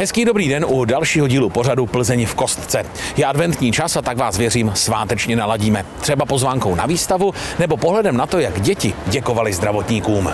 Hezký dobrý den u dalšího dílu pořadu Plzeň v kostce. Je adventní čas a tak vás, věřím, svátečně naladíme. Třeba pozvánkou na výstavu nebo pohledem na to, jak děti děkovali zdravotníkům.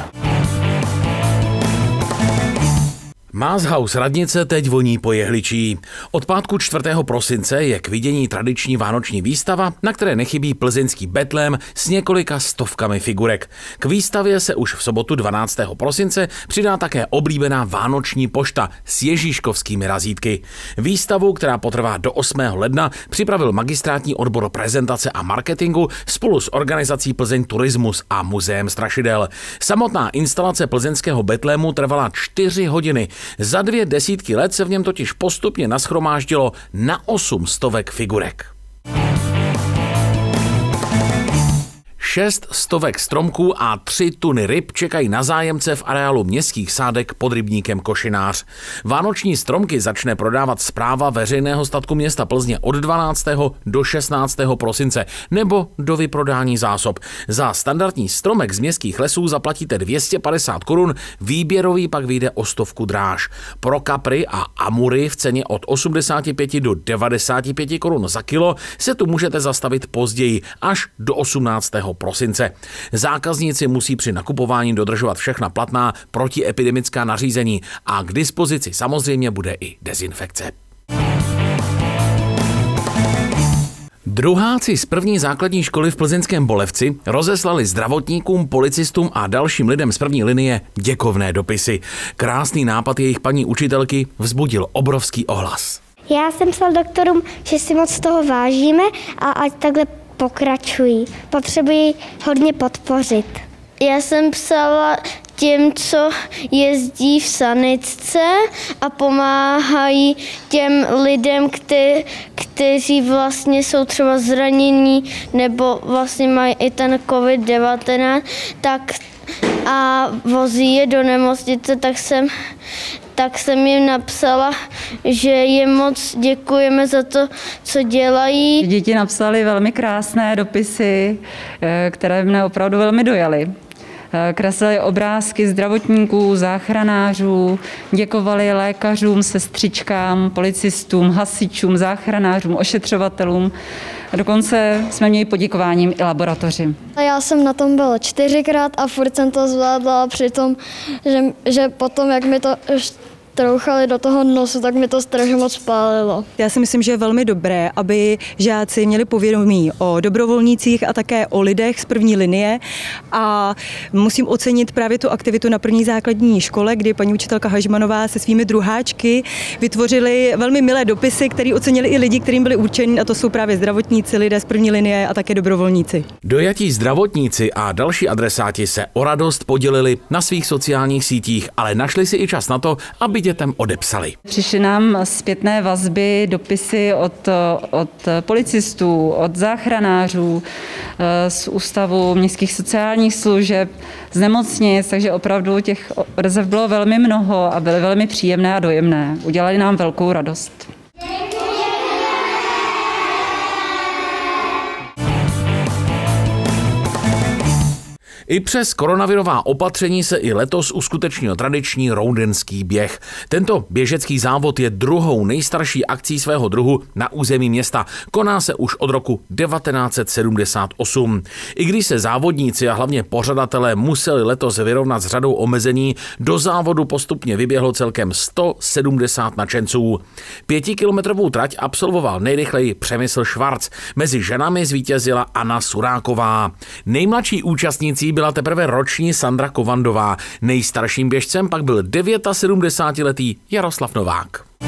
Maashaus radnice teď voní po jehličí. Od pátku 4. prosince je k vidění tradiční vánoční výstava, na které nechybí plzeňský betlém s několika stovkami figurek. K výstavě se už v sobotu 12. prosince přidá také oblíbená vánoční pošta s ježíškovskými razítky. Výstavu, která potrvá do 8. ledna, připravil magistrátní odbor prezentace a marketingu spolu s organizací Plzeň Turismus a Muzeem strašidel. Samotná instalace plzeňského betlému trvala 4 hodiny. Za 2 desítky let se v něm totiž postupně nashromáždilo na 800 figurek. 600 stromků a 3 tuny ryb čekají na zájemce v areálu městských sádek pod rybníkem Košinář. Vánoční stromky začne prodávat správa veřejného statku města Plzně od 12. do 16. prosince nebo do vyprodání zásob. Za standardní stromek z městských lesů zaplatíte 250 korun, výběrový pak vyjde o 100 dráž. Pro kapry a amury v ceně od 85 do 95 korun za kilo se tu můžete zastavit později, až do 18. prosince. Zákazníci musí při nakupování dodržovat všechna platná protiepidemická nařízení a k dispozici samozřejmě bude i dezinfekce. Druháci z první základní školy v plzeňském Bolevci rozeslali zdravotníkům, policistům a dalším lidem z první linie děkovné dopisy. Krásný nápad jejich paní učitelky vzbudil obrovský ohlas. Já jsem psal doktorům, že si moc toho vážíme a ať takhle pokračují. Potřebují hodně podpořit. Já jsem psala těm, co jezdí v sanitce a pomáhají těm lidem, kteří vlastně jsou třeba zranění nebo vlastně mají i ten COVID-19, tak a vozí je do nemocnice, tak jsem jim napsala, že jim moc děkujeme za to, co dělají. Děti napsaly velmi krásné dopisy, které mne opravdu velmi dojaly. Kreslili obrázky zdravotníků, záchranářů, děkovali lékařům, sestřičkám, policistům, hasičům, záchranářům, ošetřovatelům. A dokonce jsme měli poděkováním i laboratoři. Já jsem na tom byla 4krát a furt jsem to zvládla, přitom, že potom, jak mi to trouchali do toho nosu, tak mi to strašně moc pálilo. Já si myslím, že je velmi dobré, aby žáci měli povědomí o dobrovolnících a také o lidech z první linie a musím ocenit právě tu aktivitu na první základní škole, kdy paní učitelka Hažmanová se svými druháčky vytvořili velmi milé dopisy, které ocenili i lidi, kterým byli určeni, a to jsou právě zdravotníci, lidé z první linie a také dobrovolníci. Dojatí zdravotníci a další adresáti se o radost podělili na svých sociálních sítích, ale našli si i čas na to, aby dětem odepsali. Přišly nám zpětné vazby, dopisy od policistů, od záchranářů, z Ústavu městských sociálních služeb, z nemocnic, takže opravdu těch odezev bylo velmi mnoho a byly velmi příjemné a dojemné. Udělali nám velkou radost. I přes koronavirová opatření se i letos uskutečnil tradiční roudenský běh. Tento běžecký závod je druhou nejstarší akcí svého druhu na území města. Koná se už od roku 1978. I když se závodníci a hlavně pořadatelé museli letos vyrovnat s řadou omezení, do závodu postupně vyběhlo celkem 170 nadšenců. 5kilometrovou trať absolvoval nejrychleji Přemysl Švarc. Mezi ženami zvítězila Anna Suráková. Nejmladší účastnící byla teprve roční Sandra Kovandová. Nejstarším běžcem pak byl 79letý Jaroslav Novák.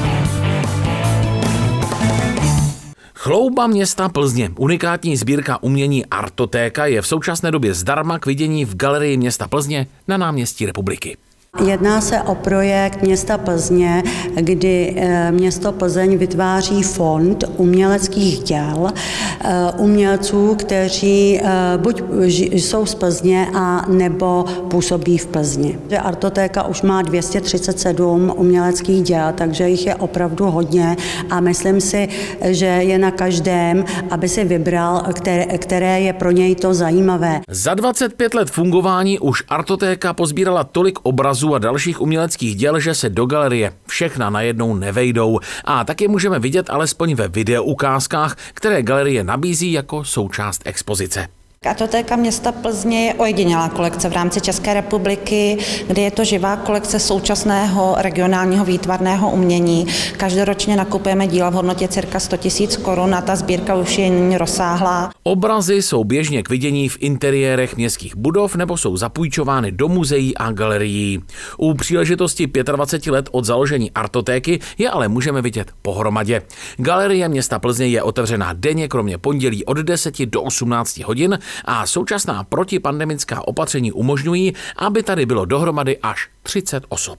Chlouba města Plzně, unikátní sbírka umění Artotéka, je v současné době zdarma k vidění v galerii města Plzně na náměstí Republiky. Jedná se o projekt města Plzně, kdy město Plzeň vytváří fond uměleckých děl umělců, kteří buď jsou z Plzně a nebo působí v Plzni. Artotéka už má 237 uměleckých děl, takže jich je opravdu hodně a myslím si, že je na každém, aby si vybral, které je pro něj to zajímavé. Za 25 let fungování už Artotéka pozbírala tolik obrazů obrazů a dalších uměleckých děl, že se do galerie všechna najednou nevejdou. A tak je můžeme vidět alespoň ve videoukázkách, které galerie nabízí jako součást expozice. Artotéka města Plzně je ojedinělá kolekce v rámci České republiky, kde je to živá kolekce současného regionálního výtvarného umění. Každoročně nakupujeme díla v hodnotě cirka 100 000 korun a ta sbírka už je nyní rozsáhlá. Obrazy jsou běžně k vidění v interiérech městských budov nebo jsou zapůjčovány do muzeí a galerií. U příležitosti 25 let od založení Artotéky je ale můžeme vidět pohromadě. Galerie města Plzně je otevřená denně kromě pondělí od 10 do 18 hodin a současná protipandemická opatření umožňují, aby tady bylo dohromady až 30 osob.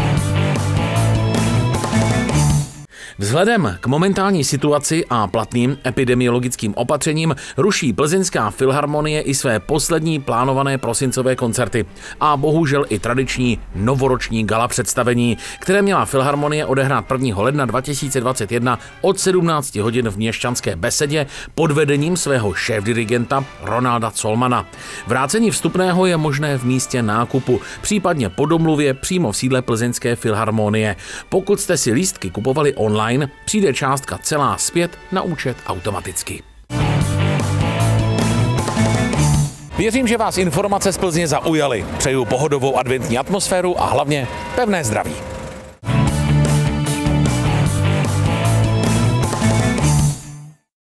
Vzhledem k momentální situaci a platným epidemiologickým opatřením ruší Plzeňská filharmonie i své poslední plánované prosincové koncerty a bohužel i tradiční novoroční gala představení, které měla filharmonie odehrát 1. ledna 2021 od 17 hodin v Měšťanské besedě pod vedením svého šéfdirigenta Ronalda Colmana. Vrácení vstupného je možné v místě nákupu, případně po domluvě přímo v sídle Plzeňské filharmonie. Pokud jste si lístky kupovali online, přijde částka celá zpět na účet automaticky. Věřím, že vás informace z Plzně zaujaly. Přeju pohodovou adventní atmosféru a hlavně pevné zdraví.